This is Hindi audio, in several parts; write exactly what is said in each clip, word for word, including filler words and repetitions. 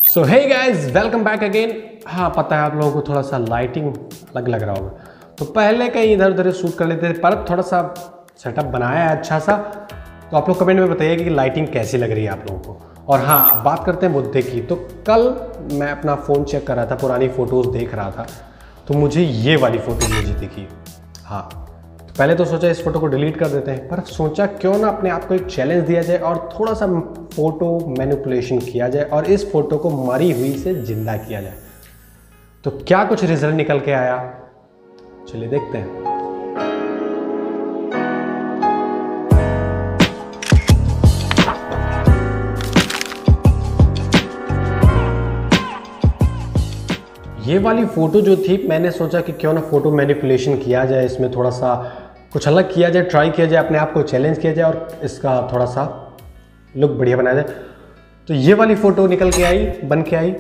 सो hey guys, welcome back again. हाँ, पता है आप लोगों को थोड़ा सा लाइटिंग अलग लग रहा होगा, तो पहले कहीं इधर उधर शूट कर लेते थे, पर थोड़ा सा सेटअप बनाया है अच्छा सा। तो आप लोग कमेंट में बताइए कि लाइटिंग कैसी लग रही है आप लोगों को। और हाँ, बात करते हैं मुद्दे की। तो कल मैं अपना फ़ोन चेक कर रहा था, पुरानी फ़ोटोज़ देख रहा था, तो मुझे ये वाली फ़ोटो मुझे दिखी। हाँ, तो पहले तो सोचा इस फोटो को डिलीट कर देते हैं, पर सोचा क्यों ना अपने आप को एक चैलेंज दिया जाए और थोड़ा सा फ़ोटो मैनिपुलेशन किया जाए और इस फोटो को मरी हुई से जिंदा किया जाए। तो क्या कुछ रिजल्ट निकल के आया, चलिए देखते हैं। ये वाली फ़ोटो जो थी, मैंने सोचा कि क्यों ना फ़ोटो मैनिपुलेशन किया जाए, इसमें थोड़ा सा कुछ अलग किया जाए, ट्राई किया जाए, अपने आप को चैलेंज किया जाए और इसका थोड़ा सा लुक बढ़िया बनाया जाए। तो ये वाली फ़ोटो निकल के आई, बन के आई,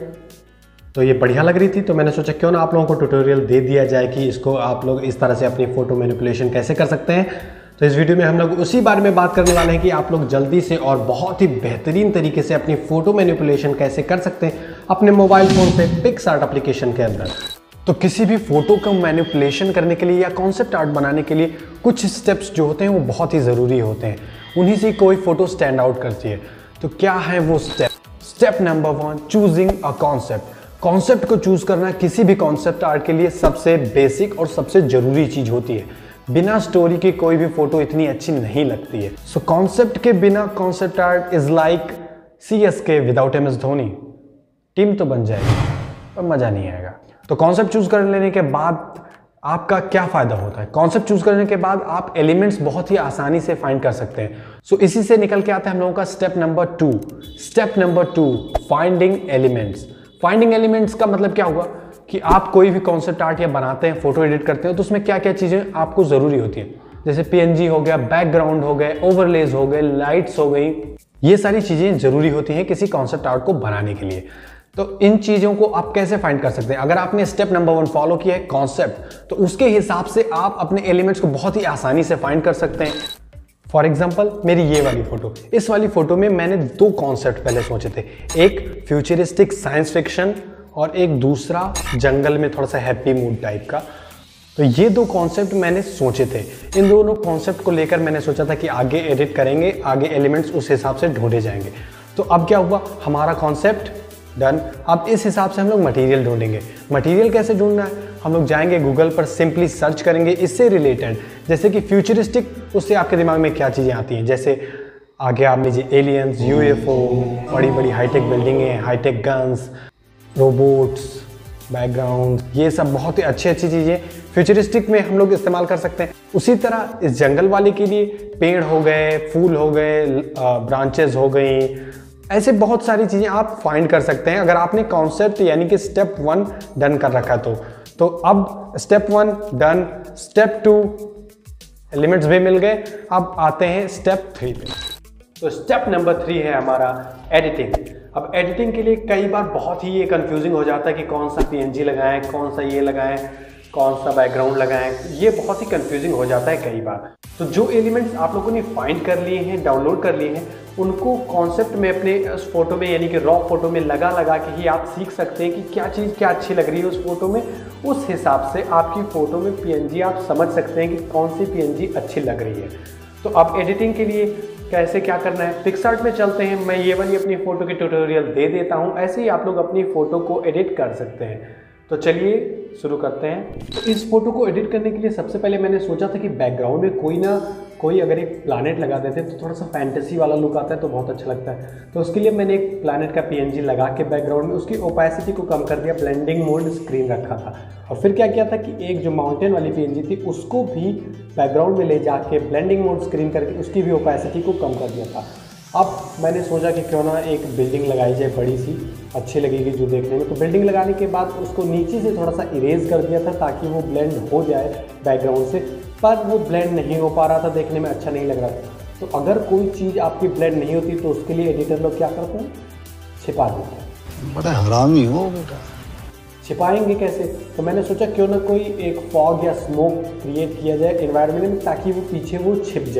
तो ये बढ़िया लग रही थी। तो मैंने सोचा क्यों ना आप लोगों को ट्यूटोरियल दे दिया जाए कि इसको आप लोग इस तरह से अपनी फ़ोटो मैनिपुलेशन कैसे कर सकते हैं। तो इस वीडियो में हम लोग उसी बारे में बात करने वाले हैं कि आप लोग जल्दी से और बहुत ही बेहतरीन तरीके से अपनी फ़ोटो मैनिपुलेशन कैसे कर सकते हैं अपने मोबाइल फ़ोन पे पिक्सआर्ट एप्लीकेशन के अंदर। तो किसी भी फ़ोटो का मैनिपुलेशन करने के लिए या कॉन्सेप्ट आर्ट बनाने के लिए कुछ स्टेप्स जो होते हैं वो बहुत ही ज़रूरी होते हैं, उन्हीं से कोई फ़ोटो स्टैंड आउट करती है। तो क्या है वो step? Step number one, choosing a concept. Concept को चूज़ करना किसी भी कॉन्सेप्ट आर्ट के लिए सबसे बेसिक और सबसे ज़रूरी चीज़ होती है। बिना स्टोरी की कोई भी फोटो इतनी अच्छी नहीं लगती है। सो कॉन्सेप्ट के बिना concept art is like C S K without M S Dhoni. Team तो बन जाएगी पर मजा नहीं आएगा। तो कॉन्सेप्ट चूज कर लेने के बाद आपका क्या फायदा होता है? कॉन्सेप्ट चूज करने के बाद आप एलिमेंट्स बहुत ही आसानी से फाइंड कर सकते हैं। सो so, इसी से निकल के आता है हम लोगों का step number two. Step number two, finding elements. Finding elements का मतलब क्या हुआ कि आप कोई भी कॉन्सेप्ट आर्ट या बनाते हैं, फोटो एडिट करते हैं, तो उसमें क्या क्या चीज़ें आपको ज़रूरी होती हैं। जैसे पीएनजी हो गया, बैकग्राउंड हो गए, ओवरलेज हो गए, लाइट्स हो गई, ये सारी चीज़ें ज़रूरी होती हैं किसी कॉन्सेप्ट आर्ट को बनाने के लिए। तो इन चीज़ों को आप कैसे फाइंड कर सकते हैं? अगर आपने स्टेप नंबर वन फॉलो किया है कॉन्सेप्ट, तो उसके हिसाब से आप अपने एलिमेंट्स को बहुत ही आसानी से फाइंड कर सकते हैं। फॉर एग्जाम्पल, मेरी ये वाली फोटो, इस वाली फोटो में मैंने दो कॉन्सेप्ट पहले सोचे थे, एक फ्यूचरिस्टिक साइंस फिक्शन और एक दूसरा जंगल में थोड़ा सा हैप्पी मूड टाइप का। तो ये दो कॉन्सेप्ट मैंने सोचे थे। इन दोनों कॉन्सेप्ट को लेकर मैंने सोचा था कि आगे एडिट करेंगे, आगे एलिमेंट्स उस हिसाब से ढूंढे जाएंगे। तो अब क्या हुआ, हमारा कॉन्सेप्ट डन। अब इस हिसाब से हम लोग मटेरियल ढूंढेंगे। मटेरियल कैसे ढूंढना है? हम लोग जाएंगे गूगल पर, सिंपली सर्च करेंगे इससे रिलेटेड, जैसे कि फ्यूचरिस्टिक, उससे आपके दिमाग में क्या चीज़ें आती हैं। जैसे आगे आप लीजिए एलियंस, यूएफओ, बड़ी बड़ी हाईटेक बिल्डिंगें, हाईटेक गन्स, रोबोट्स, बैकग्राउंड, ये सब बहुत ही अच्छी अच्छी चीज़ें फ्यूचरिस्टिक में हम लोग इस्तेमाल कर सकते हैं। उसी तरह इस जंगल वाले के लिए पेड़ हो गए, फूल हो गए, ब्रांचेस हो गई, ऐसे बहुत सारी चीज़ें आप फाइंड कर सकते हैं अगर आपने कॉन्सेप्ट यानी कि स्टेप वन डन कर रखा तो। तो अब step one done, step two elements भी मिल गए, अब आते हैं स्टेप थ्री पे। तो स्टेप नंबर थ्री है हमारा एडिटिंग। अब एडिटिंग के लिए कई बार बहुत ही ये कंफ्यूजिंग हो जाता है कि कौन सा पीएनजी लगाएं, कौन सा ये लगाएं, कौन सा बैकग्राउंड लगाएं, ये बहुत ही कंफ्यूजिंग हो जाता है कई बार। तो जो एलिमेंट्स आप लोगों ने फाइंड कर लिए हैं, डाउनलोड कर लिए हैं, उनको कॉन्सेप्ट में अपने उस फोटो में यानी कि रॉ फोटो में लगा लगा के ही आप सीख सकते हैं कि क्या चीज़ क्या अच्छी लग रही है उस फोटो में। उस हिसाब से आपकी फ़ोटो में पीएनजी आप समझ सकते हैं कि कौन सी पीएनजी अच्छी लग रही है। तो अब एडिटिंग के लिए कैसे क्या करना है, पिक्सआर्ट में चलते हैं। मैं ये वाली अपनी फ़ोटो की ट्यूटोरियल दे देता हूँ, ऐसे ही आप लोग अपनी फ़ोटो को एडिट कर सकते हैं। तो चलिए शुरू करते हैं। तो इस फोटो को एडिट करने के लिए सबसे पहले मैंने सोचा था कि बैकग्राउंड में कोई ना कोई अगर एक प्लैनेट लगा देते तो थोड़ा सा फैंटेसी वाला लुक आता है, तो बहुत अच्छा लगता है। तो उसके लिए मैंने एक प्लैनेट का पीएनजी लगा के बैकग्राउंड में उसकी ओपेसिटी को कम कर दिया, ब्लेंडिंग मोड स्क्रीन रखा था। और फिर क्या किया था कि एक जो माउंटेन वाली पीएनजी थी उसको भी बैकग्राउंड में ले जाके ब्लेंडिंग मोड स्क्रीन करके उसकी भी ओपेसिटी को कम कर दिया था। अब मैंने सोचा कि क्यों ना एक बिल्डिंग लगाई जाए बड़ी सी, अच्छी लगेगी जो देखने में। तो बिल्डिंग लगाने के बाद उसको नीचे से थोड़ा सा इरेज कर दिया था ताकि वो ब्लेंड हो जाए बैकग्राउंड से, पर वो ब्लेंड नहीं हो पा रहा था, देखने में अच्छा नहीं लग रहा था। तो अगर कोई चीज़ आपकी ब्लेंड नहीं होती तो उसके लिए एडिटर लोग क्या करते हैं, छिपा देते हैं। बड़ा हरामी हो बेटा। छिपाएंगे कैसे? तो मैंने सोचा क्यों ना कोई एक फॉग या स्मोक क्रिएट किया जाए एनवायरनमेंट में ताकि वो पीछे वो छिप जाए।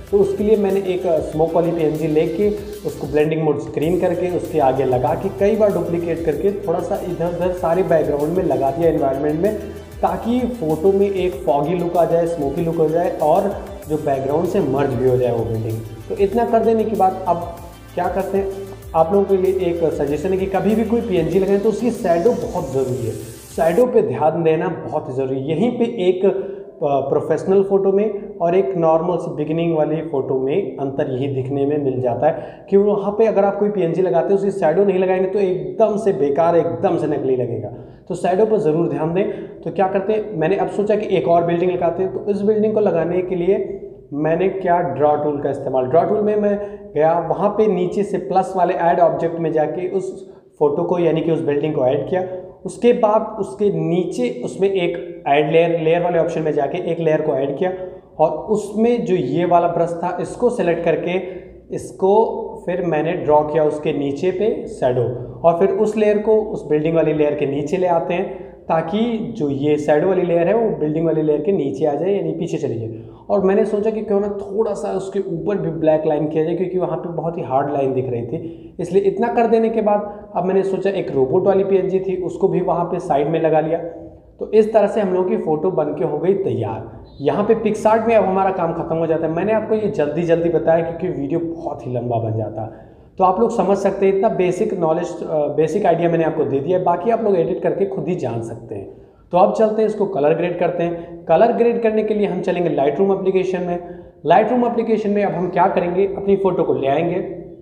तो उसके लिए मैंने एक स्मोक वाली पीएनजी लेके उसको ब्लेंडिंग मोड स्क्रीन करके उसके आगे लगा के कई बार डुप्लीकेट करके थोड़ा सा इधर उधर सारे बैकग्राउंड में लगा दिया एनवायरनमेंट में, ताकि फ़ोटो में एक फॉगी लुक आ जाए, स्मोकी लुक हो जाए और जो बैकग्राउंड से मर्ज भी हो जाए वो बिल्डिंग। तो इतना कर देने के बाद अब क्या करते हैं, आप लोगों के लिए एक सजेशन है कि कभी भी कोई पीएनजी लगाएं तो उसकी शैडो बहुत ज़रूरी है, शैडो पे ध्यान देना बहुत ज़रूरी है। यहीं पे एक प्रोफेशनल फ़ोटो में और एक नॉर्मल सी बिगिनिंग वाली फ़ोटो में अंतर यही दिखने में मिल जाता है कि वहाँ पे अगर आप कोई पीएनजी लगाते हैं उसकी शैडो नहीं लगाएंगे तो एकदम से बेकार, एकदम से नकली लगेगा। तो शैडो पर ज़रूर ध्यान दें। तो क्या करते हैं, मैंने अब सोचा कि एक और बिल्डिंग लगाते हैं। तो इस बिल्डिंग को लगाने के लिए मैंने क्या ड्रॉ टूल का इस्तेमाल, ड्रॉ टूल में मैं गया, वहाँ पे नीचे से प्लस वाले ऐड ऑब्जेक्ट में जाके उस फोटो को यानी कि उस बिल्डिंग को ऐड किया। उसके बाद उसके नीचे उसमें एक ऐड लेयर, लेयर वाले ऑप्शन में जाके एक लेयर को ऐड किया और उसमें जो ये वाला ब्रश था इसको सेलेक्ट करके इसको फिर मैंने ड्रॉ किया उसके नीचे पे शैडो, और फिर उस लेयर को उस बिल्डिंग वाली लेयर के नीचे ले आते हैं ताकि जो ये शैडो वाली लेयर है वो बिल्डिंग वाली लेयर के नीचे आ जाए यानी पीछे चली जाए। और मैंने सोचा कि क्यों ना थोड़ा सा उसके ऊपर भी ब्लैक लाइन किया जाए क्योंकि वहाँ पे बहुत ही हार्ड लाइन दिख रही थी, इसलिए इतना कर देने के बाद अब मैंने सोचा एक रोबोट वाली पीएनजी थी उसको भी वहाँ पे साइड में लगा लिया। तो इस तरह से हम लोगों की फ़ोटो बन के हो गई तैयार। यहाँ पे पिक्सार्ट में अब हमारा काम खत्म हो जाता है। मैंने आपको ये जल्दी जल्दी बताया क्योंकि वीडियो बहुत ही लंबा बन जाता, तो आप लोग समझ सकते हैं। इतना बेसिक नॉलेज, बेसिक आइडिया मैंने आपको दे दिया है, बाकी आप लोग एडिट करके खुद ही जान सकते हैं। तो अब चलते हैं इसको कलर ग्रेड करते हैं। कलर ग्रेड करने के लिए हम चलेंगे लाइट रूम एप्लीकेशन में। लाइट रूम एप्लीकेशन में अब हम क्या करेंगे, अपनी फ़ोटो को ले आएंगे।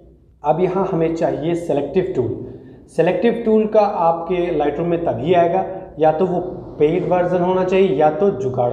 अब यहाँ हमें चाहिए सेलेक्टिव टूल। सेलेक्टिव टूल का आपके लाइट रूम में तभी आएगा या तो वो पेड वर्जन होना चाहिए या तो जुगाड़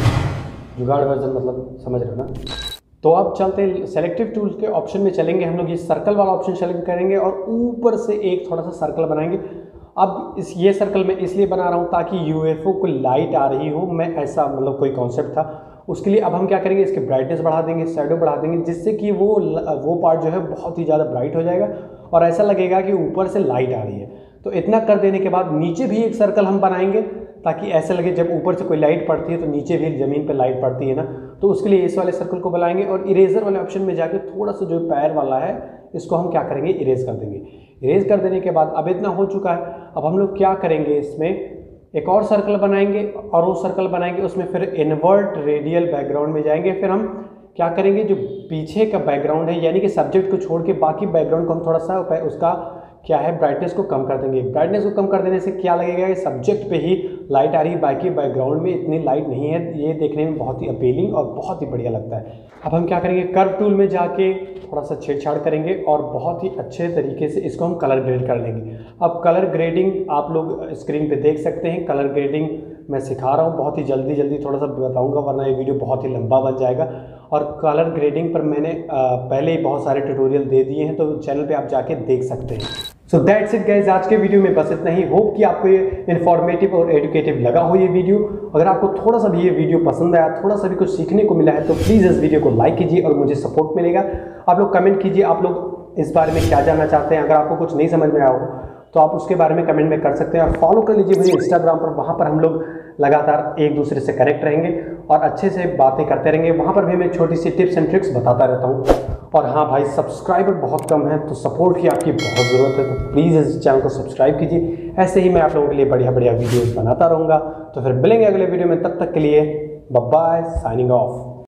वर्जन। जुगाड़ वर्जन मतलब समझ रहे हो ना। तो अब चलते हैं सेलेक्टिव टूल के ऑप्शन में चलेंगे, हम लोग ये सर्कल वाला ऑप्शन सेलेक्ट करेंगे और ऊपर से एक थोड़ा सा सर्कल बनाएंगे। अब इस ये सर्कल मैं इसलिए बना रहा हूँ ताकि यूएफओ को लाइट आ रही हो, मैं ऐसा मतलब कोई कॉन्सेप्ट था। उसके लिए अब हम क्या करेंगे, इसकी ब्राइटनेस बढ़ा देंगे, शैडो बढ़ा देंगे, जिससे कि वो वो पार्ट जो है बहुत ही ज़्यादा ब्राइट हो जाएगा और ऐसा लगेगा कि ऊपर से लाइट आ रही है। तो इतना कर देने के बाद नीचे भी एक सर्कल हम बनाएंगे ताकि ऐसे लगे जब ऊपर से कोई लाइट पड़ती है तो नीचे भी ज़मीन पर लाइट पड़ती है ना। तो उसके लिए इस वाले सर्कल को बनाएंगे और इरेजर वाले ऑप्शन में जाके थोड़ा सा जो पैर वाला है इसको हम क्या करेंगे, इरेज कर देंगे। इरेज कर देने के बाद अब इतना हो चुका है। अब हम लोग क्या करेंगे, इसमें एक और सर्कल बनाएंगे और वो सर्कल बनाएंगे उसमें फिर इन्वर्ट रेडियल बैकग्राउंड में जाएंगे। फिर हम क्या करेंगे, जो पीछे का बैकग्राउंड है यानी कि सब्जेक्ट को छोड़ के बाकी बैकग्राउंड को हम थोड़ा सा उसका क्या है ब्राइटनेस को कम कर देंगे। ब्राइटनेस को कम कर देने से क्या लगेगा, सब्जेक्ट पे ही लाइट आ रही है, बाकी बैकग्राउंड में इतनी लाइट नहीं है। ये देखने में बहुत ही अपीलिंग और बहुत ही बढ़िया लगता है। अब हम क्या करेंगे, कर्व टूल में जाके थोड़ा सा छेड़छाड़ करेंगे और बहुत ही अच्छे तरीके से इसको हम कलर ग्रेड कर लेंगे। अब कलर ग्रेडिंग आप लोग स्क्रीन पे देख सकते हैं। कलर ग्रेडिंग मैं सिखा रहा हूँ, बहुत ही जल्दी जल्दी थोड़ा सा बताऊँगा वरना ये वीडियो बहुत ही लंबा बन जाएगा। और कलर ग्रेडिंग पर मैंने पहले ही बहुत सारे ट्यूटोरियल दे दिए हैं, तो चैनल पे आप जाके देख सकते हैं। सो दैट्स इट गाइज, आज के वीडियो में बस इतना ही। होप कि आपको ये इन्फॉर्मेटिव और एजुकेटिव लगा हो ये वीडियो। अगर आपको थोड़ा सा भी ये वीडियो पसंद आया, थोड़ा सा भी कुछ सीखने को मिला है तो प्लीज़ इस वीडियो को लाइक कीजिए और मुझे सपोर्ट मिलेगा। आप लोग कमेंट कीजिए आप लोग इस बारे में क्या जानना चाहते हैं। अगर आपको कुछ नहीं समझ में आया हो तो आप उसके बारे में कमेंट में कर सकते हैं। और फॉलो कर लीजिए मुझे इंस्टाग्राम पर, वहाँ पर हम लोग लगातार एक दूसरे से कनेक्ट रहेंगे और अच्छे से बातें करते रहेंगे। वहाँ पर भी मैं छोटी सी टिप्स एंड ट्रिक्स बताता रहता हूँ। और हाँ भाई, सब्सक्राइबर बहुत कम है तो सपोर्ट की आपकी बहुत ज़रूरत है, तो प्लीज़ इस चैनल को सब्सक्राइब कीजिए। ऐसे ही मैं आप लोगों के लिए बढ़िया बढ़िया वीडियोज़ बनाता रहूँगा। तो फिर मिलेंगे अगले वीडियो में, तब तक के लिए बाय बाय, साइनिंग ऑफ।